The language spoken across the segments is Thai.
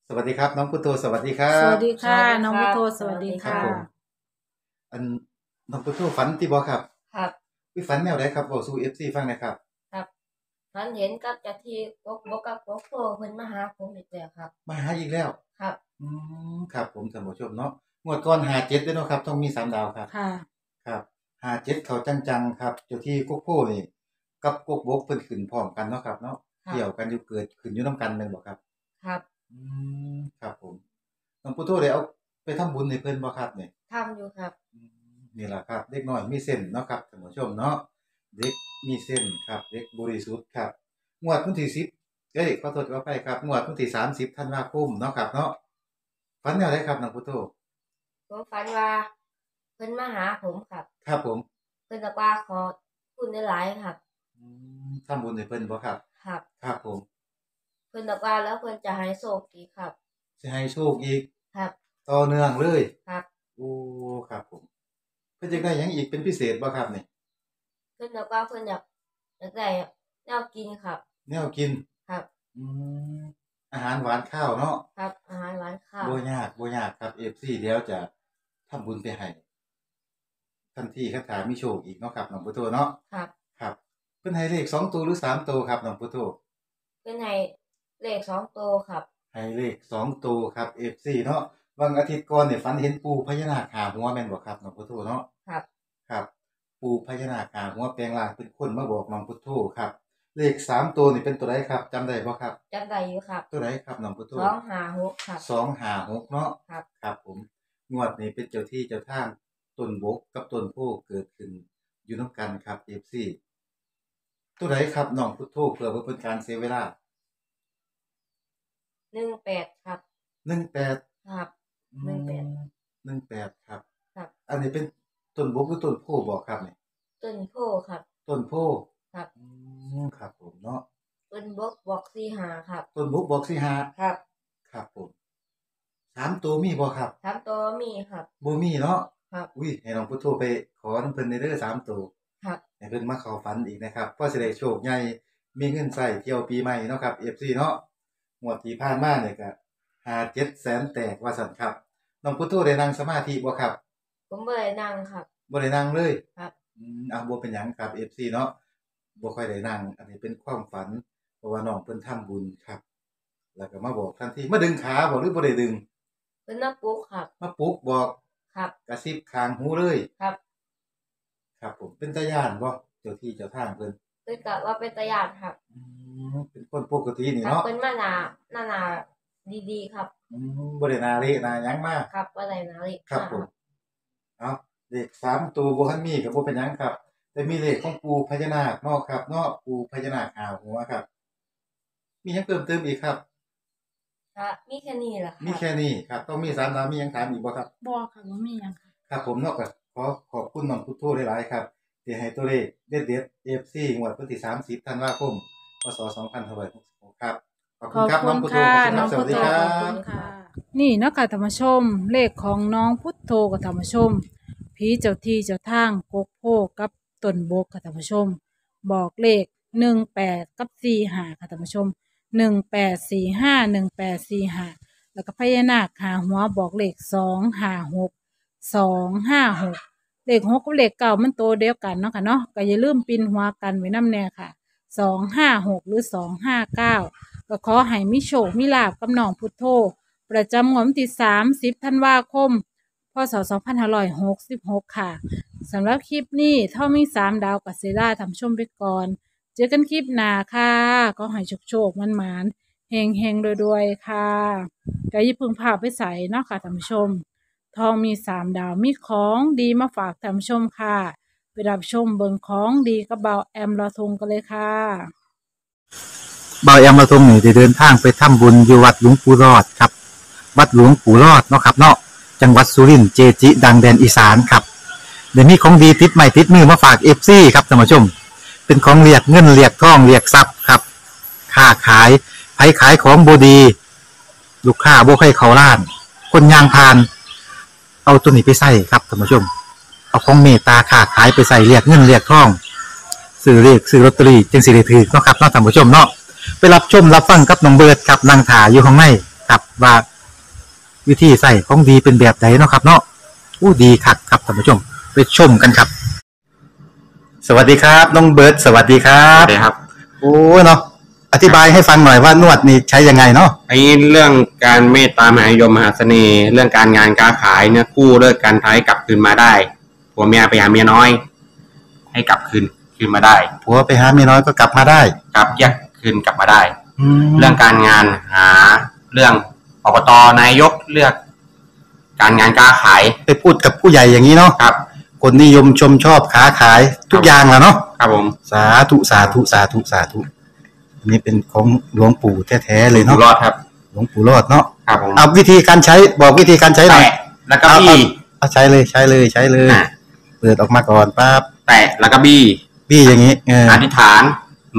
สวัสดีครับน้องพุทโธสวัสดีครัสวับสดีค่ะสวัสดีน้องครับพุทโธสวัสดีครับค่ะผมอันน้องพุทโธฝันที่บ่ครับครับวิฝันแนวไหนครับบอกสู่ FC ฟังหน่อยครับครับฝันเห็นกับเจ้าที่กกบกกับกกโตเพิ่นมาหาผมอีกแล้วครับมาหาอีกแล้วครับอืครับผมท่านผู้ชมเนาะงวดก่อน57เด้อเนาะครับต้องมี3ดาวครับค่ะครับ57เขาจังๆครับเจ้าที่กกโพนี่กับกกบกเพิ่นขึ้นพร้อมกันเนาะครับเนาะครับเกี่ยวกันอยู่เกิดขึ้นอยู่นํกันแม่นบ่ครับครับอืครับผมน้องพุทโธได้เอาไปทำบุญให้เพิ่นบ่ครับเนี่ยทำอยู่ครับนี่แหละครับเด็กน้อยมีเส้นเนาะครับท่านผู้ชมเนาะเด็กมีเส้นครับเด็กบริสุทธิ์ครับงวดวันที่10ขอโทษขออภัยครับงวดวันที่30ธันวาคมเนาะครับเนาะฝันแนวใดครับน้องพุทโธผมฝันว่าเพิ่นมาหาผมครับครับผมเพิ่นบอกว่าขอคุณหลายๆครับทำบุญให้เพิ่นบ่ครับครับครับผมเพิ่นบอกว่าแล้วเพิ่นจะให้โชคอีกครับสิให้โชคอีกครับต่อเนื่องเลยครับโอ้ครับผมเพิ่นอยากได้หยังอีกเป็นพิเศษบ่ครับนี่เพิ่นบอกว่าเพิ่นอยากได้แนวกินครับแนวกินครับอืมอาหารหวานข้าวเนาะครับอาหารหวานข้าวบ่ยากครับ FC เดี๋ยวจะทำบุญไปให้ทันทีคันถามีโชคอีกเนาะครับน้องพุทโธเนาะครับครับเพิ่นให้เลข2ตัวหรือ3ตัวครับน้องพุทโธเพิ่นให้เลข2ตัวครับให้เลข2ตัวครับ FC เนาะวันอาทิตย์ก่อนเนี่ยฝันเห็นปู่พญานาคหาหัวแม่นบ่ครับน้องพุทโธเนาะครับครับปู่พญานาคหาหัวแปลงร่างเป็นคนมาบอกน้องพุทโธครับเลข3ตัวนี่เป็นตัวใดครับจำได้บ่ครับจำได้อยู่ครับตัวใดครับน้องพุทโธ 256ครับ 256เนาะครับครับผมงวดนี้เป็นเจ้าที่เจ้าทางต้นบกกับต้นโพเกิดขึ้นอยู่นํกันครับ FC ตัวใดครับน้องพุทโธเพื่อบ่เป็นการเสียเวลา 18ครับ 18 ครับอื18ครับครับอันนี้เป็นต้นบกหรือต้นโพบ่ครับนี่ต้นโพครับต้นโพครับครับผมเนาะต้นบกบอก45ครับต้นบกบอกสิหาครับครับผม3ตัวมีบ่ครับ 3ตัวมีครับบ่มีเนาะครับอุ้ยให้น้องพุทโธไปขอนำเพิ่นเด้อ3ตัวครับให้เพิ่นมาเข้าฝันอีกนะครับเพราะสิได้โชคใหญ่มีเงินใช้เที่ยวปีใหม่เนาะครับ FC เนาะงวดที่ผ่านมาเนี่ยก็5-7 แสนแตกว่าซั่นครับน้องพุทโธได้นั่งสมาธิบ่ครับผมบ่ได้นั่งครับบ่ได้นั่งเลยครับบ่เป็นหยังครับ FC เนาะบ่ค่อยได้นั่งอันนี้เป็นความฝันเพราะว่าน้องเพิ่นทำบุญครับแล้วก็มาบอกทันทีมาดึงขาบ่หรือบ่ได้ดึงเพิ่นมาปลุกครับมาปลุกบอกครับกระซิบข้างหูเลยครับครับผมเป็นตาย้านบ่เจ้าที่เจ้าทางเพิ่นเพิ่นก็ว่าเป็นตาย้านครับเป็นคนปกตินี่ครับเนาะเพิ่นมาหน้าดีๆครับบ่ได้นาเละนาหยังมาครับบ่ได้นาเละครับผมเอาเลข3ตัวบ่ทันมีก็บ่เป็นหยังครับแต่มีเลขของปู่พญานาคเนาะครับเนาะปู่พญานาค5หัวครับมีหยังเพิ่มเติมอีกครับครับมีแค่นี้ล่ะครับมีแค่นี้ครับต้องมี3ดาวมีหยังถามอีกบ่ครับบ่ค่ะบ่มีหยังค่ะครับผมเนาะก็ขอบคุณน้องพุทโธหลายๆครับที่ให้ตัวเลขเด็ดๆ FC งวดวันที่30ธันวาคมพศ2566ครับขอบคุณครับน้องพุทโธน้องสวัสพุทโธดีครัขอบคุบณค่ะนี่เนาะค่ะท่านผู้ชมเลขของน้องพุทโธกับท่านผู้ชมผีเจ้าที่เจ้าทางกกโพกับต้นบกค่ะท่านผู้ชมบอกเลข18กับ45ค่ะท่านผู้ชม1845แล้วก็พญานาคหาหัวบอกเลข256เลข6กับเลข9มันโตเดียวกันเนาะค่ะเนาะก็อย่าลืมปิ่นหัวกันไว้นำแน่ค่ะ256หรือ259ก็ขอให้มีโชคมีลาภกับน้องพุทโธประจำงวดวันที่30ธันวาคมพศ2566ค่ะสำหรับคลิปนี้ถ้ามี3ดาวกับเซราทำชมไปก่อนเจอกันคลิปหน้าค่ะก็ให้โชคๆมันๆเฮงๆรวยๆค่ะก็อย่าเพิ่งพาไปใส่เนาะค่ะท่านผู้ชมทองมี3ดาวมีของดีมาฝากท่านผู้ชมค่ะไปรับชมเบิ่งของดีกับเบาแอมลอทงกันเลยค่ะเบาแอมมาทรงนี่ได้เดินทางไปทำบุญอยู่วัดหลวงปู่รอดครับวัดหลวงปู่รอดเนาะครับเนาะจังหวัดสุรินทร์เจจิดังแดนอีสานครับเดี๋ยวนี้ของดีติดใหม่ติดมือมาฝาก FC ครับท่านผู้ชมเป็นของเรียกเงินเรียกทองเรียกทรัพย์ครับค้าขายไผขายของบ่ดีลูกค้าบ่ให้เข้าร้านคนยางพานเอาตัวนี้ไปใส่ครับท่านผู้ชมเอาของเมตตาค้าขายไปใส่เรียกเงินเรียกทองซื้อเลขซื้อลอตเตอรี่จึงสิได้ถือเนาะครับเนาะท่านผู้ชมเนาะไปรับชมรับฟังกับน้องเบิร์ดครับนางถาอยู่ข้างในครับว่าวิธีใส่ของดีเป็นแบบไหนเนาะครับเนาะอู้ดีคักครับท่านผู้ชมไปชมกันครับ สวัสดีครับน้องเบิร์ดสวัสดีครัสบวัสดีครับโอ้เนาะอธิบายให้ฟังหน่อยว่านวดนี่ใช้ยังไงเนาะไอ้เรื่องการเมตตามหานิยมมหาเสน่ห์เรื่องการงานการขายเนี่ยกู้เลิกการท้ายกลับคืนมาได้ผัวเมียไปหาเมียน้อย ให้กลับคืนมาได้ผัวไปหาเมียน้อยก็กลับมาได้กลับแยกคืนกลับมาได้เรื่แล้องการงานหาเรื่องอบตนายกเลือก การงานการขายไปพูดกับผู้ใหญ่อย่างนี้เนาะครับคนนิยมชมชอบค้าขายทุกอย่างแหละเนาะครับผมสาธุสาธุสาธุสาธุอันนี้เป็นของหลวงปู่แท้ๆเลยเนาะรอดครับหลวงปู่รอดเนาะครับผมเอาวิธีการใช้บอกวิธีการใช้หน่อยแล้วก็บี้เอาใช้เลยเปิดออกมาก่อนปั๊บแตะแล้วก็บี้อย่างนี้อธิษฐาน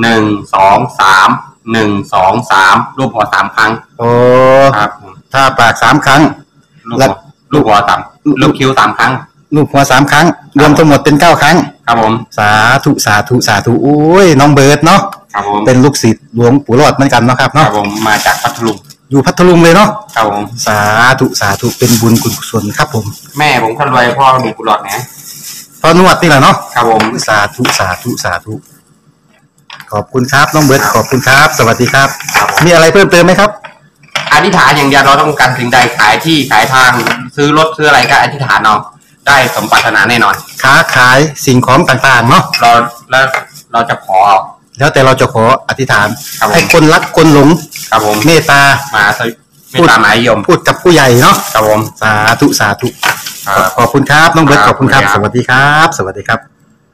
1 2 3 1 2 3รูปหัว3ครั้งโอ้ครับถ้าปาก3ครั้งลูกหัว3ลูกคิ้ว3ครั้งลูกหัว3ครั้งรวมทั้งหมดเป็น9ครั้งครับผมสาธุโอ้ยน้องเบิร์ดเนาะครับผมเป็นลูกศิษย์หลวงปู่รอดเหมือนกันเนาะครับครัเนาะบผมมาจากพัทลุงอยู่พัทลุงเลยเนาะครับผมสาธุเป็นบุญกุศลครับผมแม่ผมคนรวยพ่อมีกุหลาบนะพอนวดนี่แหละเนาะครับผมสาธุขอบคุณครับน้องเบิร์ดขอบคุณครับสวัสดีครับมีอะไรเพิ่มเติมไหมครับอธิษฐานอย่างเดียวเราต้องการสิ่งใดขายที่ขายทางซื้อรถซื้ออะไรก็อธิษฐานเอาได้สมปรารถนาแน่นอนค้าขายสิ่งของต่างๆเนาะเราจะขอแล้วแต่เราจะขออธิษฐานให้คนรักคนหลงครับผมเมตตามาเมตตามหานิยมพูดกับผู้ใหญ่เนาะครับผมสาธุขอบคุณครับน้องเบิร์ตขอบคุณครับสวัสดีครับสวัสดีครับ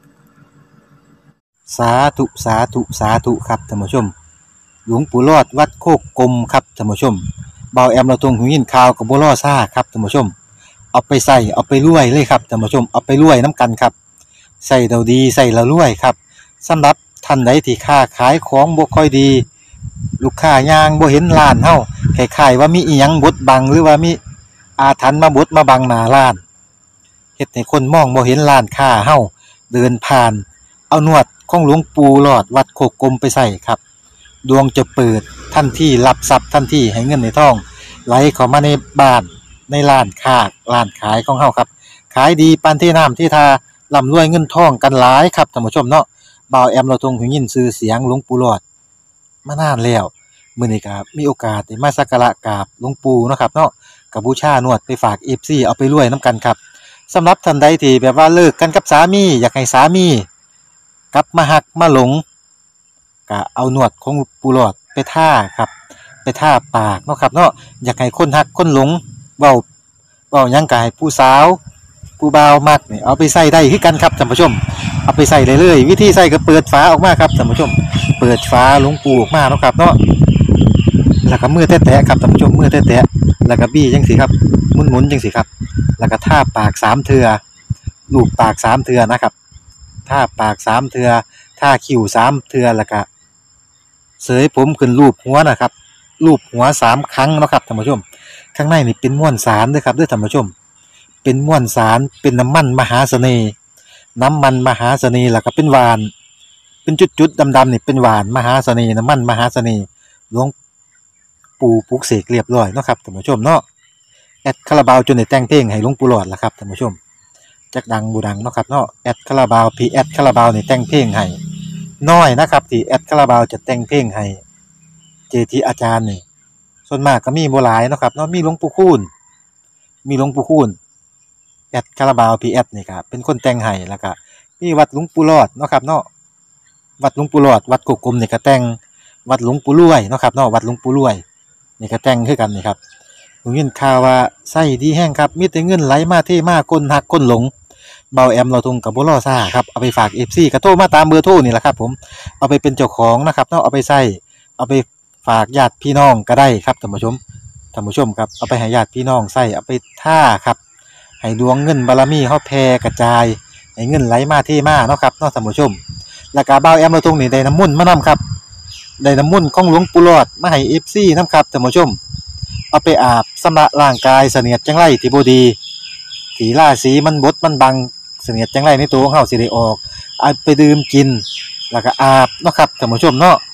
สาธุครับท่านผู้ชมหลวงปู่รอดวัดโคกกลมครับท่านผู้ชมเบาแอมเราตรงหูยินข่าวกับบัวล่อซ่าครับท่านผู้ชมเอาไปใส่เอาไปรวยเลยครับท่านผู้ชมเอาไปรวยน้ำกันครับใส่เราดีใส่เรารวยครับสำหรับท่านใดที่ค้าขายของบ่ค่อยดีลูกค้ายางบ่เห็นร้านเฮาคล้ายๆว่ามีอีหยังบดบังหรือว่ามีอาถรรพ์มาบดมาบังหน้าร้านเฮ็ดให้คนมองบ่เห็นร้านค้าเฮาเดินผ่านเอานวดของหลวงปู่หลอดวัดโคกกลมไปใส่ครับดวงจะเปิดทันทีรับทรัพย์ทันทีให้เงินในท้องไหลเข้ามาในบ้านในร้านค้าร้านขายของเฮาครับขายดีปานที่น้ำที่ทาร่ำรวยเงินทองกันหลายครับท่านผู้ชมเนาะบ่าวแอมเราทรงหูยินชื่อเสียงหลวงปู่หลอดมานานแล้วมื้อนี้ก็มีโอกาสได้มาสักการะกราบหลวงปู่เนาะครับเนาะก็บูชานวดไปฝาก FC เอาไปรวยนํกันครับสำหรับท่านใดที่แบบว่าเลิกกันกับสามีอยากให้สามีกลับมาหักมาหลงก็เอานวดของปู่หลอดไปท่าครับไปท่าปากเนาะครับเนาะอยากให้คนหักคนหลงเว้าหยังก็ให้ผู้สาวผู้บ่าวมักนี่เอาไปใส่ได้คือกันครับท่านผู้ชมเอาไปใส่ได้เลยวิธีใส่ก็เปิดฝาออกมาครับท่านผู้ชมเปิดฝาหลวงปู่ออกมาเนาะครับเนาะแล้วก็มือแตะๆครับท่านผู้ชมมือแตะๆแล้วก็บี้จังซี่ครับหมุนๆจังซี่ครับแล้วก็ท่าปาก3เทื่อลูบปาก3เทื่อนะครับท่าปาก3เทื่อท่าคิ้ว3เทื่อแล้วก็เสยผมขึ้นรูปหัวนะครับรูปหัว3ครั้งเนาะครับท่านผู้ชมข้างในนี่เป็นม้วนสารเด้อครับเด้อท่านผู้ชมเป็นม้วนสารเป็นน้ำมันมหาเสน่ห์แล้วก็เป็นหวานเป็นจุดๆดำๆนี่เป็นหวานมหาเสน่ห์น้ำมันมหาเสน่ห์หลวงปู่ปลุกเสกเรียบร้อยเนาะครับท่านผู้ชมเนาะแอดคาราบาวจนได้แต่งเพลงให้หลวงปู่หลอดล่ะครับท่านผู้ชมจักดังบ่ดังเนาะครับเนาะแอดคาราบาวพี่แอดคาราบาวนี่แต่งเพลงให้น้อยนะครับที่แอดคาราบาวจะแต่งเพลงให้เจจิอาจารย์นี่ส่วนมากก็มีบ่หลายเนาะครับเนาะมีหลวงปู่คูณแอดคาราบาวพีแอดนี่ครับเป็นคนแต่งให้แล้วก็มีวัดหลวงปู่รอดเนาะครับเนาะวัดหลวงปู่รอดวัดโคกกลมนี่ก็แต่งวัดหลวงปู่รวยเนาะครับเนาะวัดหลวงปู่รวยนี่ก็แต่งคือกันนี่ครับผมยินข่าวว่าไส้ดีแห้งครับมีแต่เงินไหลมาเทมาคนหักคนหลงเบาแอมเราทงกับบ่ล่อซ่าครับเอาไปฝาก FC ก็โทรมาตามเบอร์โทรนี่แหละครับผมเอาไปเป็นเจ้าของนะครับเนาะเอาไปใส่เอาไปฝากญาติพี่น้องก็ได้ครับท่านผู้ชมครับเอาไปให้ญาติพี่น้องใส่เอาไปท่าครับให้ดวงเงินบารมีเฮาแผ่กระจายให้เงินไหลมาเทมาเนาะครับเนาะท่านผู้ชมแล้วก็บ่าวแอมเราตรงนี้ได้น้ำมนต์มานํครับได้น้ำมนต์ของหลวงปู่หลอดมาให้ FC นำครับท่านผู้ชมเอาไปอาบชำระร่างกายเสนียดจังไรที่บ่ดีที่ราศีมันบดมันบังเสนียดจังไรในตัวของเฮาสิได้ออกเอาไปดื่มกินแล้วก็อาบเนาะครับท่านผู้ชมเนาะ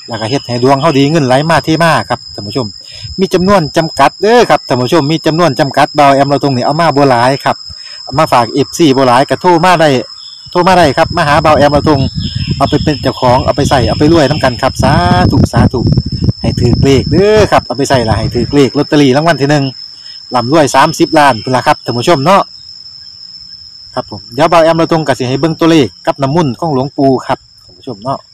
แล้วก็เฮ็ดให้ดวงเฮาดีเงินไหลมาเทมาครับท่านผู้ชมมีจำนวนจำกัดเด้อครับท่านผู้ชมมีจำนวนจำกัดเบาแอมเราตรงนี้เอามาบ่หลายครับเอามาฝาก FC บ่หลายก็โทรมาได้ครับมาหาเบาแอมเราตรงเอาไปเป็นเจ้าของเอาไปใส่เอาไปรวยนํกันครับสาธุให้ถือเลขเด้อครับเอาไปใส่ละให้ถือเลขลอตเตอรี่รางวัลที่หนึ่งร่ำรวย30ล้านพุ่นล่ะครับท่านผู้ชมเนาะครับผมเดี๋ยวเบาแอมเราตรงก็สิให้เบิ่งตัวเลขกับน้ำมุ่นต์ของหลวงปู่ครับท่านผู้ชมเนาะ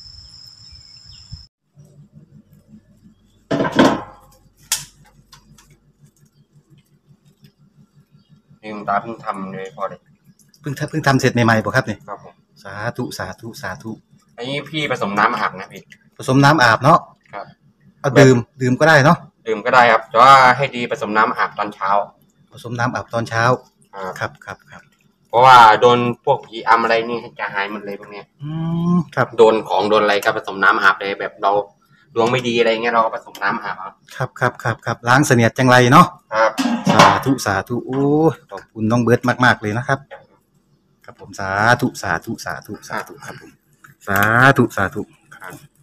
นี่คุณตาเพิ่งทำเลยพอเลยเพิ่งทำเสร็จใหม่ๆบ่ครับนี่ครับผมสาธุอันนี้พี่ผสมน้ำอาบนะพี่ผสมน้ำอาบเนาะครับเอาดื่มก็ได้เนาะดื่มก็ได้ครับแต่ว่าให้ดีผสมน้ำอาบตอนเช้าผสมน้ำอาบตอนเช้า ครับเพราะว่าโดนพวกผีอำอะไรนี่จะหายหมดเลยพวกเนี้ยครับโดนของโดนอะไรก็ผสมน้ำอาบเลยแบบเราดวงไม่ดีอะไรเงี้ยเราก็ผสมน้ำอาบครับล้างเสนียดจังไรเนาะครับสาธุโอ้ขอบคุณน้องเบิร์ดมากๆเลยนะครับครับผมสาธุครับผมสาธุครับ